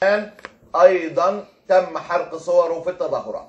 أيضا تم حرق صوره في التظاهرات.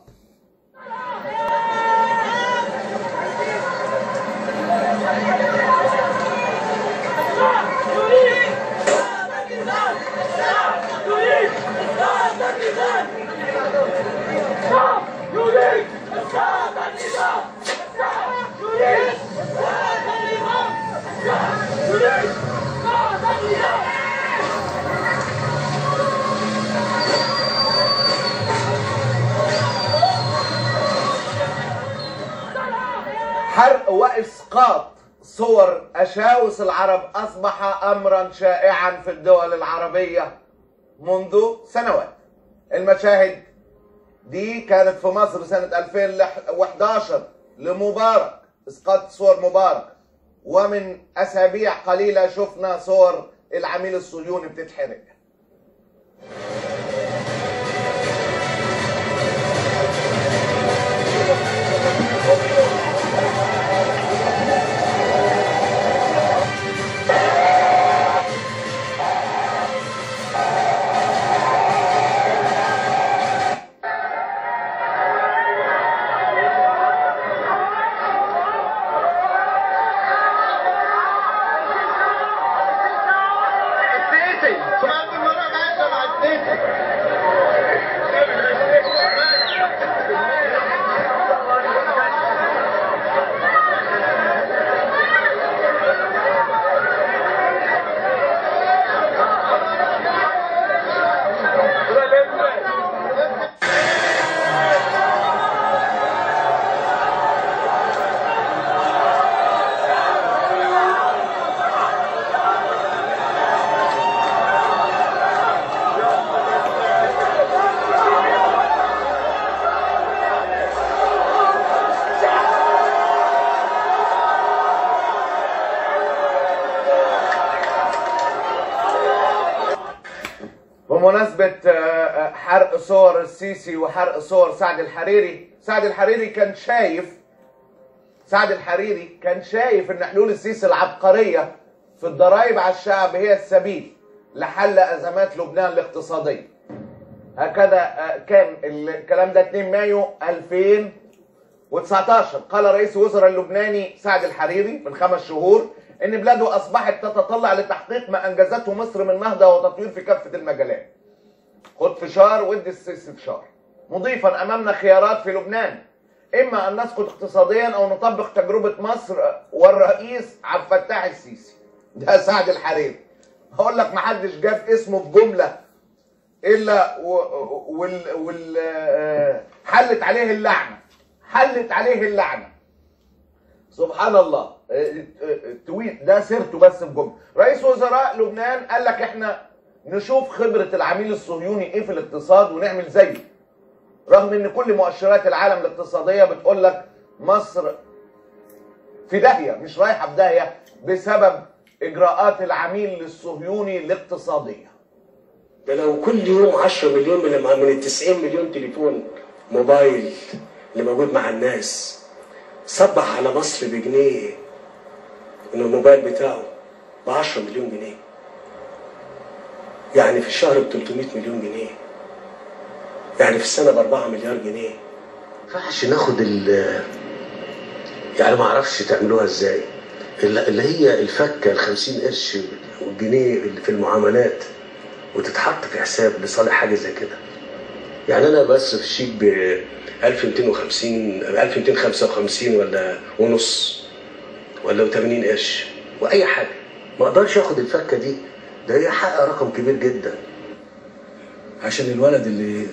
حرق وإسقاط صور أشاوس العرب أصبح أمرا شائعا في الدول العربية منذ سنوات. المشاهد دي كانت في مصر سنة 2011 لمبارك، إسقاط صور مبارك، ومن أسابيع قليلة شفنا صور العميل الصهيوني بتتحرق. بمناسبة حرق صور السيسي وحرق صور سعد الحريري، سعد الحريري كان شايف ان حلول السيسي العبقرية في الضرائب على الشعب هي السبيل لحل ازمات لبنان الاقتصادية. هكذا كان الكلام ده 2 مايو 2019. قال رئيس الوزراء اللبناني سعد الحريري من 5 شهور ان بلاده اصبحت تتطلع لتحقيق ما انجزته مصر من نهضه وتطوير في كافه المجالات. خد فشار ودي السيسي فشار، مضيفا امامنا خيارات في لبنان، اما ان نسقط اقتصاديا او نطبق تجربه مصر والرئيس عبد الفتاح السيسي. ده سعد الحريري. هقول لك محدش جاب اسمه في جمله الا حلت عليه اللعنه. سبحان الله. التويت ده سيرته بس بجمله. رئيس وزراء لبنان قال لك احنا نشوف خبره العميل الصهيوني ايه في الاقتصاد ونعمل زيه، رغم ان كل مؤشرات العالم الاقتصاديه بتقول لك مصر في داهيه، مش رايحه في داهيه بسبب اجراءات العميل الصهيوني الاقتصاديه. ده لو كل يوم 10 مليون من ال 90 مليون تليفون موبايل اللي موجود مع الناس صبح على مصر بجنيه، ان الموبايل بتاعه ب 10 مليون جنيه، يعني في الشهر ب 300 مليون جنيه، يعني في السنه ب 4 مليار جنيه. ما ينفعش ناخد يعني ما اعرفش تعملوها ازاي، اللي هي الفكه ال 50 قرش والجنيه اللي في المعاملات وتتحط في حساب لصالح حاجه زي كده. يعني انا بس في الشيك ب 1255 ولا ونص ولا 80 قرش واي حاجه، ما اقدرش اخد الفكه دي، ده هي حق رقم كبير جدا عشان الولد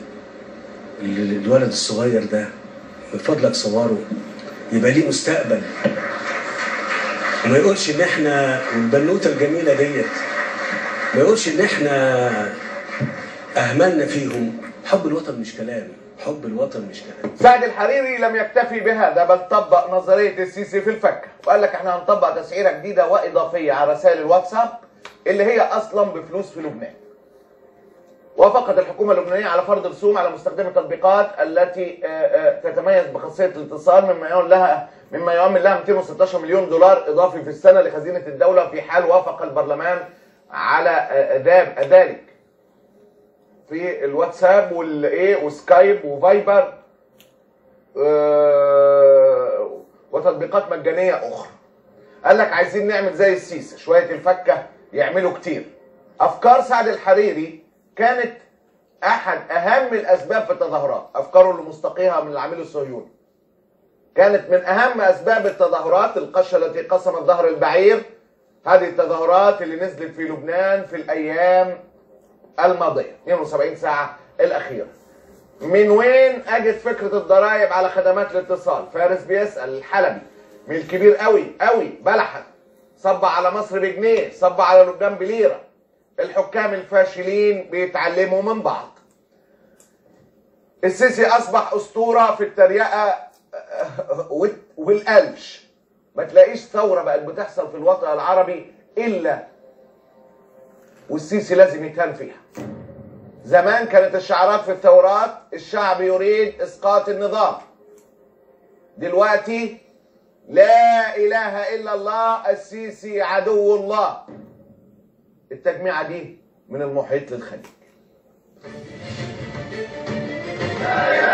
الولد الصغير ده من فضلك صوره يبقى ليه مستقبل، وما يقولش ان احنا والبنوته الجميله ديت ما يقولش ان احنا اهملنا فيهم. حب الوطن مش كلام، حب الوطن مش كلام. سعد الحريري لم يكتفي بهذا بل طبق نظريه السيسي في الفكه، وقال لك احنا هنطبق تسعيره جديده واضافيه على رسائل الواتساب اللي هي اصلا بفلوس في لبنان. وافقت الحكومه اللبنانيه على فرض رسوم على مستخدمي التطبيقات التي تتميز بخاصيه الاتصال مما يعمل لها 216 مليون دولار اضافي في السنه لخزينه الدوله، في حال وافق البرلمان على ذلك. في الواتساب والايه وسكايب وفايبر وتطبيقات مجانيه اخرى. قال لك عايزين نعمل زي السيسي، شويه الفكه يعملوا كتير. افكار سعد الحريري كانت احد اهم الاسباب في التظاهرات، افكاره اللي مستقيها من العميل الصهيوني كانت من اهم اسباب التظاهرات. القشه التي قسمت ظهر البعير، هذه التظاهرات اللي نزلت في لبنان في الايام الماضيه 72 ساعه الاخيره. من وين اجت فكره الضرائب على خدمات الاتصال؟ فارس بيسال. الحلبي من الكبير قوي قوي بلحت، صب على مصر بجنيه، صب على لبنان بليره. الحكام الفاشلين بيتعلموا من بعض. السيسي اصبح اسطوره في التريقه والقلش. ما تلاقيش ثوره بقت بتحصل في الوطن العربي الا والسيسي لازم يتهان فيها. زمان كانت الشعارات في الثورات الشعب يريد اسقاط النظام. دلوقتي لا اله الا الله، السيسي عدو الله. التجميعه دي من المحيط للخليج.